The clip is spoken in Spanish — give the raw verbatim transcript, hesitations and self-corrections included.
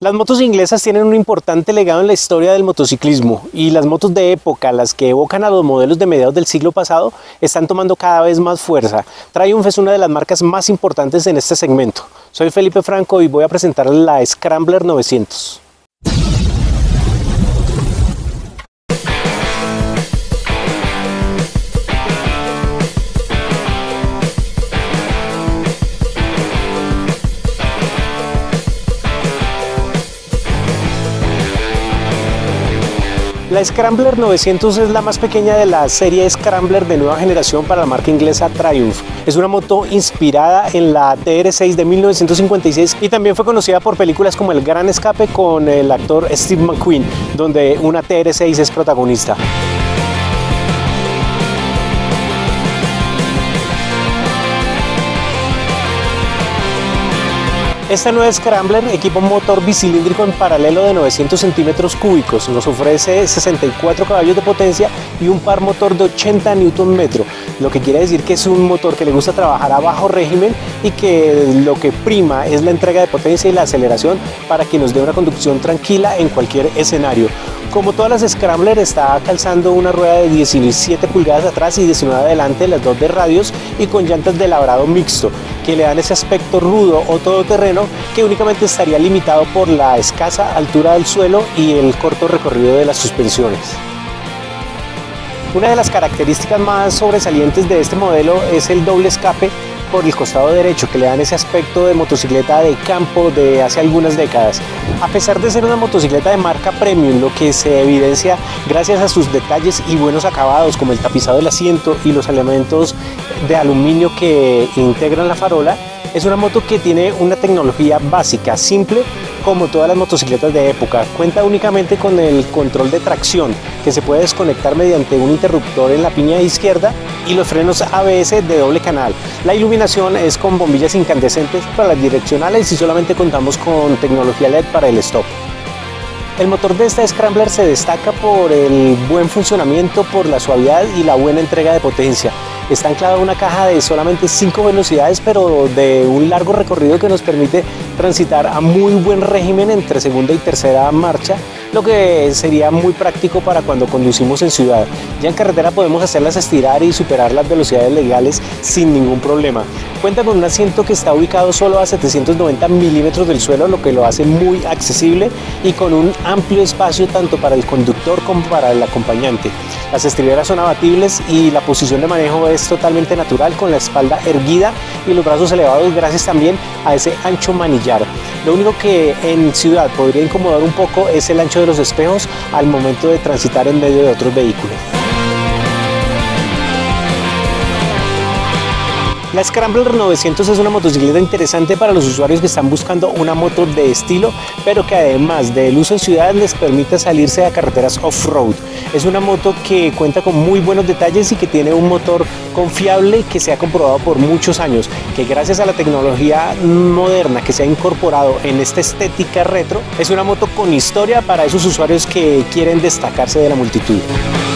Las motos inglesas tienen un importante legado en la historia del motociclismo y las motos de época, las que evocan a los modelos de mediados del siglo pasado, están tomando cada vez más fuerza. Triumph es una de las marcas más importantes en este segmento. Soy Felipe Franco y voy a presentarles la Scrambler novecientos. La Scrambler novecientos es la más pequeña de la serie Scrambler de nueva generación para la marca inglesa Triumph. Es una moto inspirada en la T R seis de mil novecientos cincuenta y seis y también fue conocida por películas como El Gran Escape con el actor Steve McQueen, donde una T R seis es protagonista. Esta nueva Scrambler equipa un motor bicilíndrico en paralelo de novecientos centímetros cúbicos, nos ofrece sesenta y cuatro caballos de potencia y un par motor de ochenta newton metro, lo que quiere decir que es un motor que le gusta trabajar a bajo régimen y que lo que prima es la entrega de potencia y la aceleración para que nos dé una conducción tranquila en cualquier escenario. Como todas las Scrambler, está calzando una rueda de diecisiete pulgadas atrás y diecinueve adelante, las dos de radios y con llantas de labrado mixto, que le dan ese aspecto rudo o todoterreno que únicamente estaría limitado por la escasa altura del suelo y el corto recorrido de las suspensiones. Una de las características más sobresalientes de este modelo es el doble escape por el costado derecho, que le dan ese aspecto de motocicleta de campo de hace algunas décadas. A pesar de ser una motocicleta de marca premium, lo que se evidencia gracias a sus detalles y buenos acabados como el tapizado del asiento y los elementos de aluminio que integran la farola, es una moto que tiene una tecnología básica, simple, como todas las motocicletas de época. Cuenta únicamente con el control de tracción, que se puede desconectar mediante un interruptor en la piña izquierda, y los frenos A B S de doble canal. La iluminación es con bombillas incandescentes para las direccionales y solamente contamos con tecnología L E D para el stop. El motor de esta Scrambler se destaca por el buen funcionamiento, por la suavidad y la buena entrega de potencia. Está anclada a una caja de solamente cinco velocidades, pero de un largo recorrido que nos permite transitar a muy buen régimen entre segunda y tercera marcha, lo que sería muy práctico para cuando conducimos en ciudad. Ya en carretera podemos hacerlas estirar y superar las velocidades legales sin ningún problema. Cuenta con un asiento que está ubicado solo a setecientos noventa milímetros del suelo, lo que lo hace muy accesible y con un amplio espacio tanto para el conductor como para el acompañante. Las estriberas son abatibles y la posición de manejo es totalmente natural, con la espalda erguida y los brazos elevados gracias también a ese ancho manillar. Lo único que en ciudad podría incomodar un poco es el ancho de los espejos al momento de transitar en medio de otros vehículos. La Scrambler novecientos es una motocicleta interesante para los usuarios que están buscando una moto de estilo, pero que además del uso en ciudad les permite salirse a carreteras off-road. Es una moto que cuenta con muy buenos detalles y que tiene un motor confiable que se ha comprobado por muchos años, que gracias a la tecnología moderna que se ha incorporado en esta estética retro, es una moto con historia para esos usuarios que quieren destacarse de la multitud.